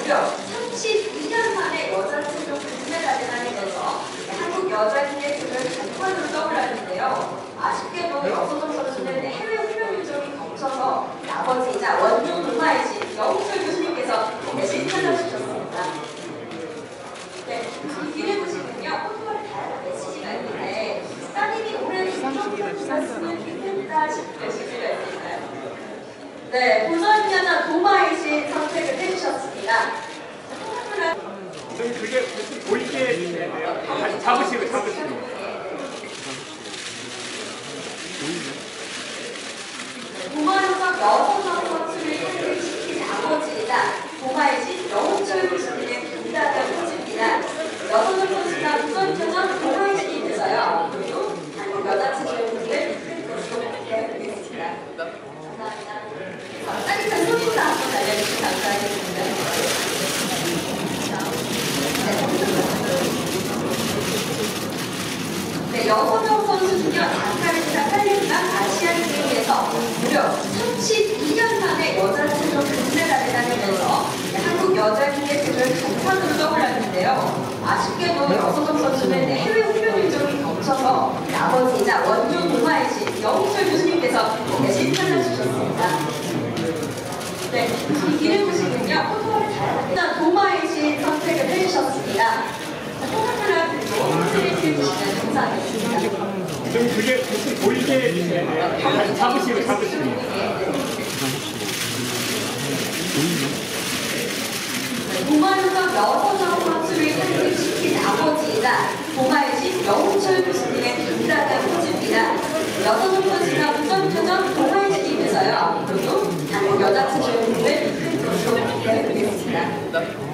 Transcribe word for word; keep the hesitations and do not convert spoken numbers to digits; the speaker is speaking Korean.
무려 삼십이 년 만에 여자 체조 금메달을 따내면서 한국 여자기의 금을 간판으로 떠올랐는데요. 아쉽게도 여소정 선수는 해외 훈련 일정이 겹쳐서 아버지이자 원조 동아이신 영철 교수님께서 대신 찾아주셨습니다. 네, 이 뒤를 보시면요. 포토에 다양한 메시지가 있는데 따님이 올해는 이 정도 주셨으면 좋겠다 싶은 메시지가 있을까요? 네, 도전자나 도마이신 선택을 해주셨습니다. 그게 보이게 해주셔야 돼요. 잡으시고 잡으시고. 도마유석 여성성 선수를 탄생시킨 아버지이자 도마이신 영철 교수님의 분다가 포즈입니다. 여성성 선수가 도전자나 도마이신님께서요. 그리고 한국 여자체조의 분을 큰 것으로 부탁드리겠습니다. 감사합니다. 따뜻한 소식도 한번 알려주시면 감사하겠습니다. 네, 여소정 선수는요, 다카르타 팔십삼 아시안 게임에서 무려 삼십이 년 만에 여자 체조 금메달을 따내면서 한국 여자기의 금을 간판으로 떠올랐는데요. 아쉽게도 여소정 선수는 해외 훈련 일정이 겹쳐서 아버지이자 원조 동아이신 영철 교수님께서 대신 찾아주셨습니다. 네, 이 뒤를 보시면요, 포토를 다양한 도마이신 선택을 해주셨습니다. 포토플라 그리고 사진을 찍으시면 감사하겠습니다. 좀 그게 보이게 해주셔야 돼요. 잡으시고 잡으시고. 도마유석 여소정 선수를 탄생시킨 아버지이자 도마이신 영철 교수님의 분다가 포즈입니다. 여소정 선수가 무전교정 도마이신님께서요. 그리고 한국 여자체조의 분을 큰 것으로 기대해드리겠습니다.